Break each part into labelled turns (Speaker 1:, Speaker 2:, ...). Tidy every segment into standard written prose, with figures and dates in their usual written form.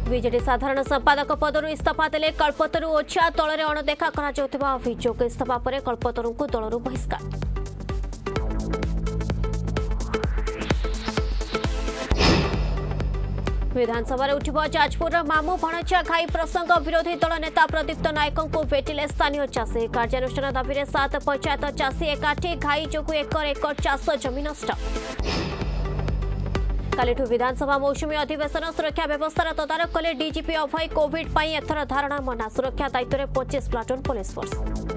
Speaker 1: BJD साधारण संपादक पदर इस्तीफा देले कल्पतरू ओछा दल में अणदेखा अभियोग इस्तीफा पर कल्पतरू को दलू बहिष्कार। विधानसभा उठिब जाजपुर मामू भणजा घाई प्रसंग विरोधी दल नेता प्रदीप्त नायकों को भेटिले स्थानीय चाषी कार्यानुष्ठान दाबी 7 पंचायत चाषी एकाठी घाई जोगु एकर एकर चाष जमी नष्ट। कालिठू विधानसभा मौसुमी अधिवेशन सुरक्षा व्यवस्था तदारख कले डीजीपी अभय कोविड पर एथर धारणा मना सुरक्षा दायित्व में 25 प्लाटून पुलिस फोर्स।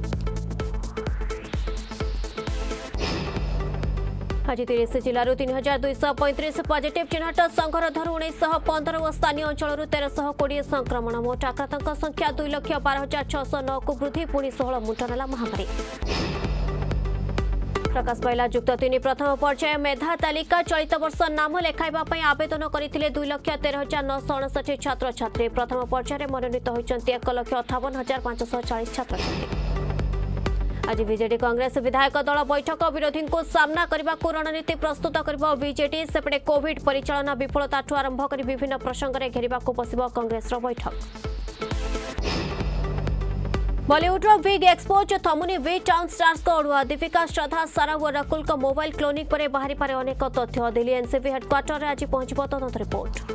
Speaker 1: आज 30 जिलूर 3235 पॉजिटिव चिन्हट संघरधर 1915 और स्थानीय अंचल 1320 संक्रमण मोट आक्रांतों संख्या 2,12,609 को वृद्धि पुणी 16 मुंडनेला महामारी। प्रकाश पाइला युक्त 3 प्रथम पर्याय मेधा तालिका चलित वर्ष नाम लेखाइबा आवेदन करथिले 2,13,959 छात्र छात्री प्रथम पर्याय मनोनीत होइचंती 1,58,540 छात्र छात्री। आज बीजेडी कांग्रेस विधायक दल बैठक विरोधी को सामना करने को रणनीति प्रस्तुत कर बीजेडी सेपटे कोविड परिचालना विफलता आरंभ कर विभिन्न प्रसंग में घेरा बस कांग्रेस बैठक। बॉलीवुड बिग एक्सपोज थमुनी वी टाउन स्टार्स को अड़ुआ दीपिका श्रद्धा सारा और रकुल को मोबाइल क्लोनिंग पर बाहरी पारे अनेक तथ्य दिल्ली एनसीबी हेडक्वार्टर में आज पहुंचब तदंत रिपोर्ट।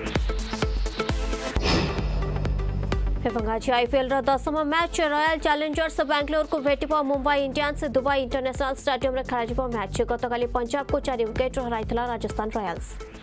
Speaker 1: आज IPL 10th match Royal Challengers Bangalore को भेट Mumbai Indians Dubai international stadium में खेल मैच गतकाली पंजाब को 4 विकेट हराई राजस्थान रॉयल्स।